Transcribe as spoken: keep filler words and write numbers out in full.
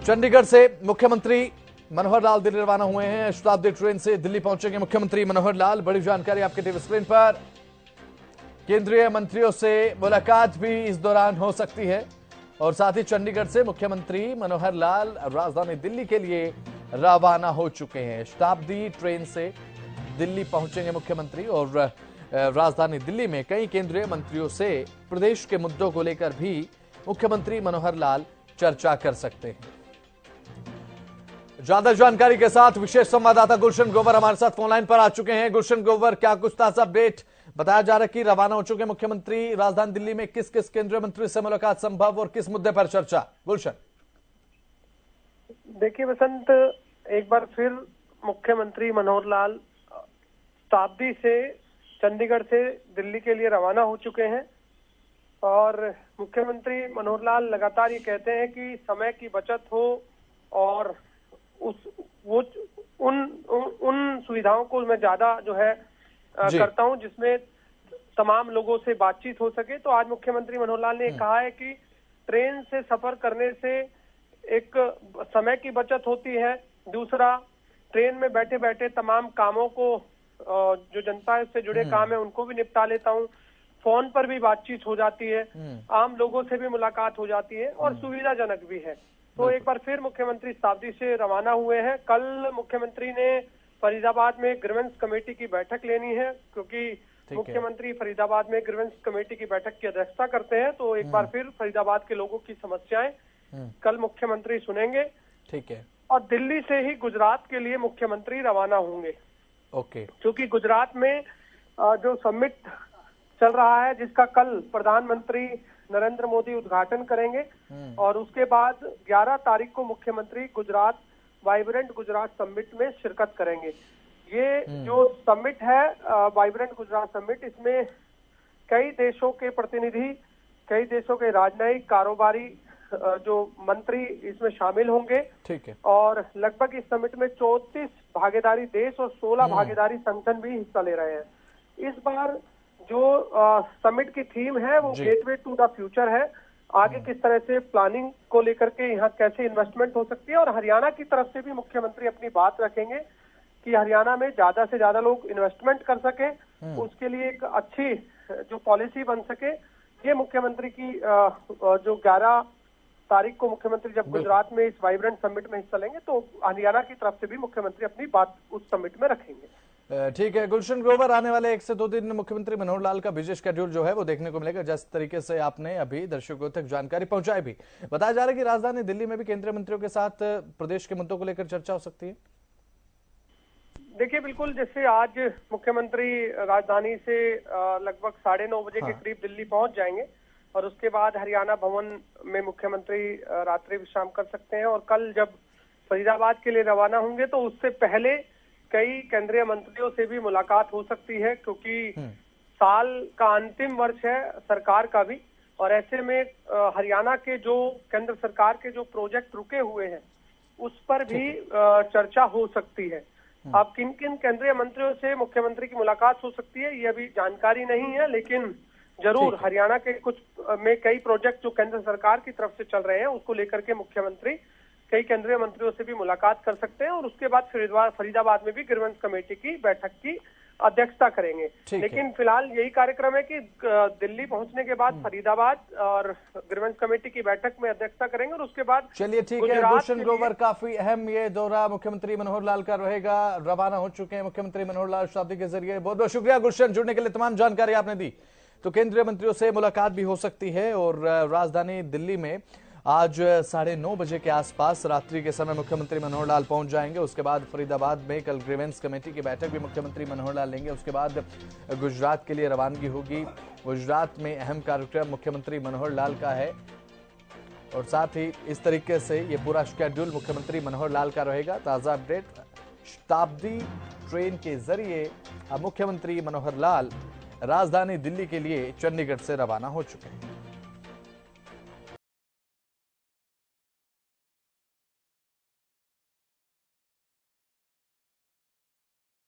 चंडीगढ़ से मुख्यमंत्री मनोहर लाल दिल्ली रवाना हुए हैं। शताब्दी ट्रेन से दिल्ली पहुंचेंगे मुख्यमंत्री मनोहर लाल। बड़ी जानकारी आपके टीवी स्क्रीन पर। केंद्रीय मंत्रियों से मुलाकात भी इस दौरान हो सकती है और साथ ही चंडीगढ़ से मुख्यमंत्री मनोहर लाल राजधानी दिल्ली के लिए रवाना हो चुके हैं। शताब्दी ट्रेन से दिल्ली पहुंचेंगे मुख्यमंत्री और राजधानी दिल्ली में कई केंद्रीय मंत्रियों से प्रदेश के मुद्दों को लेकर भी मुख्यमंत्री मनोहर लाल चर्चा कर सकते हैं। ज्यादा जानकारी के साथ विशेष संवाददाता गुलशन ग्रोवर हमारे साथ फोन लाइन पर आ चुके हैं। गुलशन ग्रोवर, क्या कुछ ताजा अपडेट? बताया जा रहा है कि रवाना हो चुके मुख्यमंत्री राजधानी दिल्ली में, किस किस केंद्रीय मंत्री से मुलाकात संभव और किस मुद्दे पर चर्चा? गुलशन, देखिए वसंत, एक बार फिर मुख्यमंत्री मनोहर लाल शताब्दी से चंडीगढ़ से दिल्ली के लिए रवाना हो चुके हैं और मुख्यमंत्री मनोहर लाल लगातार ये कहते हैं कि समय की बचत हो और उस वो उन उन, उन सुविधाओं को मैं ज्यादा जो है आ, करता हूं जिसमें तमाम लोगों से बातचीत हो सके। तो आज मुख्यमंत्री मनोहर लाल ने कहा है कि ट्रेन से सफर करने से एक समय की बचत होती है, दूसरा ट्रेन में बैठे बैठे तमाम कामों को जो जनता से जुड़े काम है उनको भी निपटा लेता हूँ, फोन पर भी बातचीत हो जाती है, आम लोगों से भी मुलाकात हो जाती है और सुविधाजनक भी है। तो एक बार फिर मुख्यमंत्री शताब्दी से रवाना हुए हैं। कल मुख्यमंत्री ने फरीदाबाद में ग्रीवेंस कमेटी की बैठक लेनी है क्योंकि मुख्यमंत्री फरीदाबाद में ग्रीवेंस कमेटी की बैठक की अध्यक्षता करते हैं। तो एक बार फिर फरीदाबाद के लोगों की समस्याएं कल मुख्यमंत्री सुनेंगे। ठीक है। और दिल्ली से ही गुजरात के लिए मुख्यमंत्री रवाना होंगे। ओके। क्योंकि गुजरात में जो समिट चल रहा है जिसका कल प्रधानमंत्री नरेंद्र मोदी उद्घाटन करेंगे और उसके बाद ग्यारह तारीख को मुख्यमंत्री गुजरात वाइब्रेंट गुजरात समिट में शिरकत करेंगे। ये जो समिट है वाइब्रेंट गुजरात समिट, इसमें कई देशों के प्रतिनिधि, कई देशों के राजनयिक, कारोबारी जो मंत्री इसमें शामिल होंगे। ठीक है। और लगभग इस समिट में चौंतीस भागीदारी देश और सोलह भागीदारी संगठन भी हिस्सा ले रहे हैं। इस बार जो आ, समिट की थीम है वो गेटवे टू द फ्यूचर है। आगे किस तरह से प्लानिंग को लेकर के यहाँ कैसे इन्वेस्टमेंट हो सकती है और हरियाणा की तरफ से भी मुख्यमंत्री अपनी बात रखेंगे कि हरियाणा में ज्यादा से ज्यादा लोग इन्वेस्टमेंट कर सके, उसके लिए एक अच्छी जो पॉलिसी बन सके। ये मुख्यमंत्री की आ, जो ग्यारह तारीख को मुख्यमंत्री जब गुजरात में इस वाइब्रेंट समिट में हिस्सा लेंगे तो हरियाणा की तरफ से भी मुख्यमंत्री अपनी बात उस समिट में रखेंगे। ठीक है गुलशन ग्रोवर, आने वाले एक से दो दिन मुख्यमंत्री मनोहर लाल का बिजी शेड्यूल जो है वो देखने को मिलेगा, जिस तरीके से आपने अभी दर्शकों तक जानकारी पहुंचाई भी। बताया जा रहा है कि राजधानी दिल्ली में भी केंद्रीय मंत्रियों के साथ प्रदेश के मुद्दों को लेकर चर्चा हो सकती है। देखिए बिल्कुल, जैसे आज मुख्यमंत्री राजधानी से लगभग साढ़े नौ बजे हाँ। के करीब दिल्ली पहुंच जाएंगे और उसके बाद हरियाणा भवन में मुख्यमंत्री रात्रि विश्राम कर सकते हैं और कल जब फरीदाबाद के लिए रवाना होंगे तो उससे पहले कई केंद्रीय मंत्रियों से भी मुलाकात हो सकती है क्योंकि साल का अंतिम वर्ष है सरकार का भी और ऐसे में हरियाणा के जो केंद्र सरकार के जो प्रोजेक्ट रुके हुए हैं उस पर भी चर्चा हो सकती है। अब किन किन केंद्रीय मंत्रियों से मुख्यमंत्री की मुलाकात हो सकती है ये अभी जानकारी नहीं है, लेकिन जरूर हरियाणा के कुछ में कई प्रोजेक्ट जो केंद्र सरकार की तरफ से चल रहे हैं उसको लेकर के मुख्यमंत्री कई केंद्रीय मंत्रियों से भी मुलाकात कर सकते हैं और उसके बाद फरीदाबाद में भी ग्रीवेंस कमेटी की बैठक की अध्यक्षता करेंगे। लेकिन फिलहाल यही कार्यक्रम है कि दिल्ली पहुंचने के बाद फरीदाबाद और ग्रीवेंस कमेटी की बैठक में अध्यक्षता करेंगे और उसके बाद चलिए ठीक है गुलशन ग्रोवर, काफी अहम ये दौरा मुख्यमंत्री मनोहर लाल का रहेगा। रवाना हो चुके हैं मुख्यमंत्री मनोहर लाल शताब्दी के जरिए। बहुत बहुत शुक्रिया गुलशन, जुड़ने के लिए तमाम जानकारी आपने दी। तो केंद्रीय मंत्रियों से मुलाकात भी हो सकती है और राजधानी दिल्ली में आज साढ़े नौ बजे के आसपास रात्रि के समय मुख्यमंत्री मनोहर लाल पहुंच जाएंगे। उसके बाद फरीदाबाद में कल ग्रीवेंस कमेटी की बैठक भी मुख्यमंत्री मनोहर लाल लेंगे। उसके बाद गुजरात के लिए रवानगी होगी। गुजरात में अहम कार्यक्रम मुख्यमंत्री मनोहर लाल का है और साथ ही इस तरीके से ये पूरा शेड्यूल मुख्यमंत्री मनोहर लाल का रहेगा। ताजा अपडेट, शताब्दी ट्रेन के जरिए अब मुख्यमंत्री मनोहर लाल राजधानी दिल्ली के लिए चंडीगढ़ से रवाना हो चुके हैं।